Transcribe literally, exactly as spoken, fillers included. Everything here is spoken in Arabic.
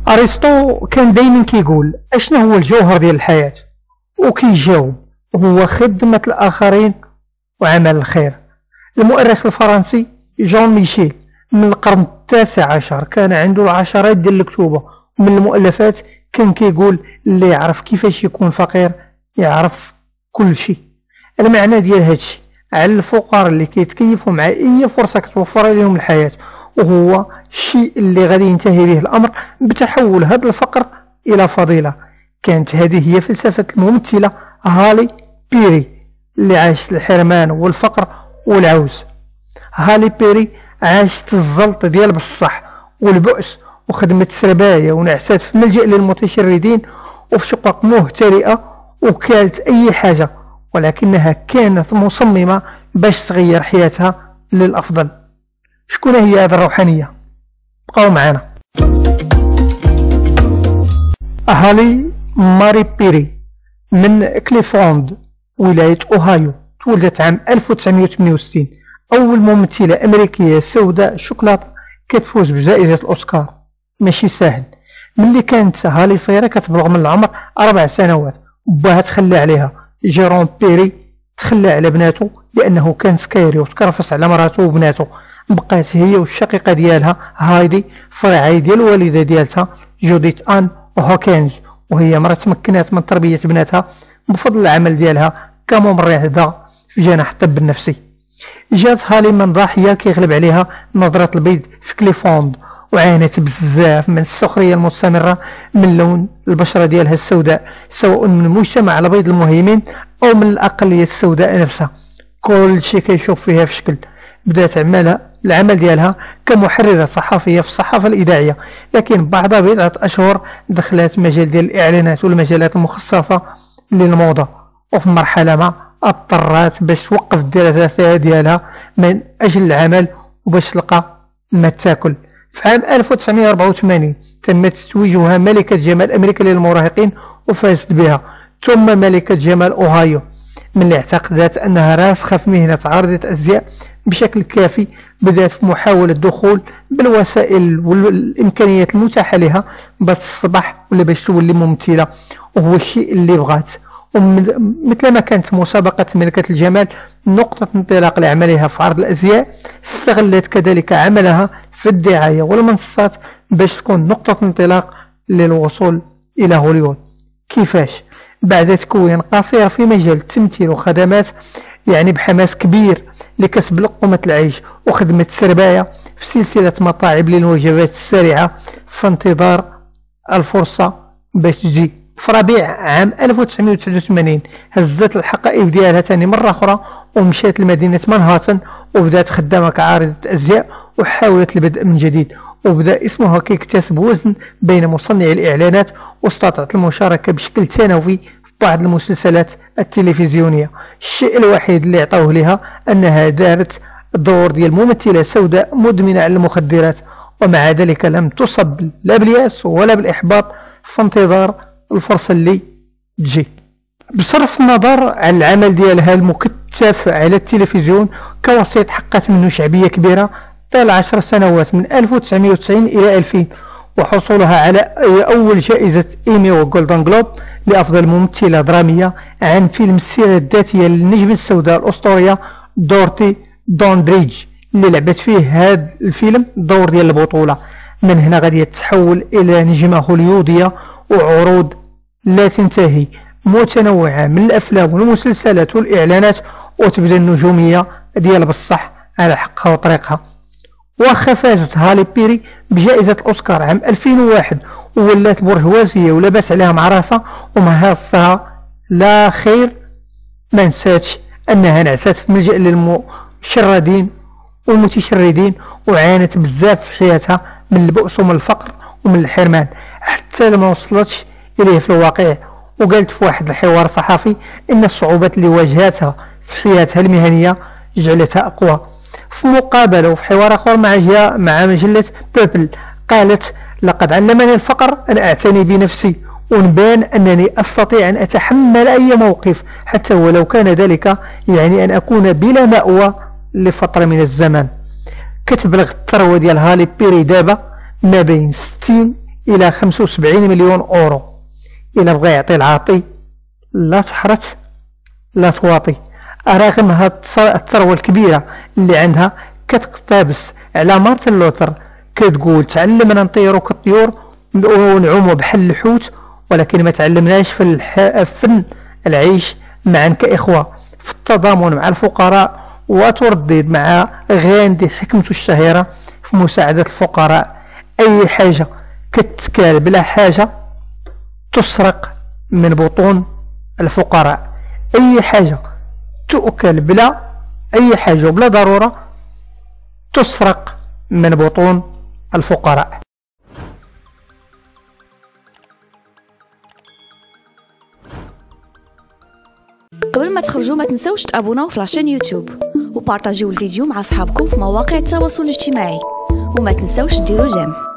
ارسطو كان دايما كيقول اشنو هو الجوهر ديال الحياة، وكيجاوب هو خدمة الآخرين وعمل الخير. المؤرخ الفرنسي جون ميشيل من القرن التاسع عشر كان عنده العشرات ديال الكتوبة ومن المؤلفات كان كيقول اللي يعرف كيفاش يكون فقير يعرف كل شيء. المعنى ديال هادشي على الفقراء اللي كيتكيفوا مع اي فرصة كتوفر لهم الحياة، وهو الشيء اللي غادي ينتهي به الامر بتحول هذا الفقر الى فضيلة. كانت هذه هي فلسفة الممثلة هالي بيري اللي عاشت الحرمان والفقر والعوز. هالي بيري عاشت الزلط ديال بصح والبؤس، وخدمت سرباية ونعسات في ملجأ للمتشردين وفي شقق مهترئة، وكالت أي حاجة، ولكنها كانت مصممة باش تغير حياتها للأفضل. شكون هي هذه الروحانية؟ بقاو معنا. هالي ماري بيري من كليفلاند ولاية أوهايو، تولدت عام ألف وتسعمائة وثمانية وستين، أول ممثلة أمريكية سوداء شوكولاتة كتفوز بجائزة الأوسكار. ماشي ساهل. ملي كانت هالي صغيرة كتبلغ من العمر أربع سنوات باها تخلى عليها جيرون بيري، تخلى على بناته لأنه كان سكايري وتكرفس على مراته وبناته. بقات هي والشقيقة ديالها هايدي في رعاية ديال الوالدة ديالتها جوديت آن هوكينج، وهي مرة تمكنات من تربية بناتها بفضل العمل ديالها كممرضة في جناح الطب النفسي. جات هالي من ضاحية كيغلب عليها نظرة البيض في كليفلاند، وعانت بزاف من السخرية المستمرة من لون البشرة ديالها السوداء، سواء من المجتمع البيض المهيمن أو من الأقلية السوداء نفسها. كل شيء كيشوف فيها في شكل. بدات عمالها العمل ديالها كمحررة صحفية في الصحافة الإذاعية، لكن بعد بضعة أشهر دخلت مجال ديال الإعلانات والمجالات المخصصة للموضة، وفي مرحلة ما اضطرت باش توقف الدراسات ديالها من أجل العمل وباش تلقى ما تاكل. في عام ألف وتسعمائة وأربعة وثمانين تم تتويجها ملكة جمال أمريكا للمراهقين وفازت بها، ثم ملكة جمال أوهايو، من اللي اعتقدت أنها راسخة في مهنة عارضة الأزياء بشكل كافي. بدأت في محاولة الدخول بالوسائل والإمكانيات المتاحة لها باش تصبح ولا باش تولي ممثلة، وهو الشيء اللي بغات. ومثل ما كانت مسابقة ملكة الجمال نقطة انطلاق لعملها في عرض الأزياء، استغلت كذلك عملها في الدعاية والمنصات باش تكون نقطة انطلاق للوصول إلى هوليوود. كيفاش؟ بعد تكوين قصير في مجال التمثيل وخدمات يعني بحماس كبير لكسب لقمة العيش، وخدمة سرباية في سلسلة مطاعم للوجبات السريعة في انتظار الفرصة باش تجي. في ربيع عام ألف وتسعمائة وتسعة وثمانين هزت الحقائب ديالها ثاني مرة أخرى ومشات لمدينة مانهاتن، وبدات خدامة كعارضة أزياء وحاولت البدء من جديد، وبدأ اسمها كيكتسب وزن بين مصنعي الإعلانات، واستطاعت المشاركة بشكل ثانوي في بعض المسلسلات التلفزيونية. الشيء الوحيد اللي عطوه لها أنها دارت دور ديال ممثلة سوداء مدمنة على المخدرات، ومع ذلك لم تصب لا بالياس ولا بالإحباط في انتظار الفرصة اللي تجي. بصرف النظر عن العمل ديالها المكثف على التلفزيون كوسيط حققت منه شعبية كبيرة طيل عشر سنوات من ألف وتسعمائة وتسعين إلى ألفين، وحصولها على أول جائزة إيمي وجولدن جلوب لأفضل ممثلة درامية عن فيلم السيرة الذاتية للنجمة السوداء الأسطورية دورتي دوندريج اللي لعبت فيه هذا الفيلم دور ديال البطولة. من هنا غادي تتحول إلى نجمة هوليودية وعروض لا تنتهي متنوعة من الأفلام والمسلسلات والإعلانات، وتبدأ النجومية ديال بصح على حقها وطريقها. واخا فازت هالي بيري بجائزة الأوسكار عام ألفين وواحد وولات برجوازية ولباس عليها مع راسها ومهاصها لا خير، ما نساتش أنها نعسات في ملجأ للمشردين والمتشردين، وعانت بزاف في حياتها من البؤس ومن الفقر ومن الحرمان حتى لما وصلتش إليه في الواقع. وقالت في واحد الحوار صحفي إن الصعوبات اللي واجهتها في حياتها المهنية جعلتها أقوى. في مقابلة وفي حوار آخر مع مع مجلة بيبل قالت: لقد علمني الفقر أن أعتني بنفسي ونبان أنني أستطيع أن أتحمل أي موقف حتى ولو كان ذلك يعني أن أكون بلا مأوى لفترة من الزمن. كتبلغ الثروة ديال هالي بيري دابا ما بين ستين إلى خمسة وسبعين مليون أورو. إلا بغى يعطي العاطي لا تحرت لا تواطي. رغم هاد الثروة الكبيرة اللي عندها كتقتبس على مارتن لوثر كتقول تعلمنا نطيرو كالطيور ونعومو بحال الحوت، ولكن ما تعلمناش في الفن العيش معا كإخوة في التضامن مع الفقراء. وتردد مع غاندي حكمته الشهيرة في مساعدة الفقراء: أي حاجة كتكال بلا حاجة تسرق من بطون الفقراء، أي حاجة تؤكل بلا أي حاجة بلا ضرورة تسرق من بطون الفقراء. قبل ما تخرجوا ما تنسوش تابوناو في لاشين يوتيوب وبارطاجيو الفيديو مع اصحابكم في مواقع التواصل الاجتماعي، وما تنسوش ديروا جيم.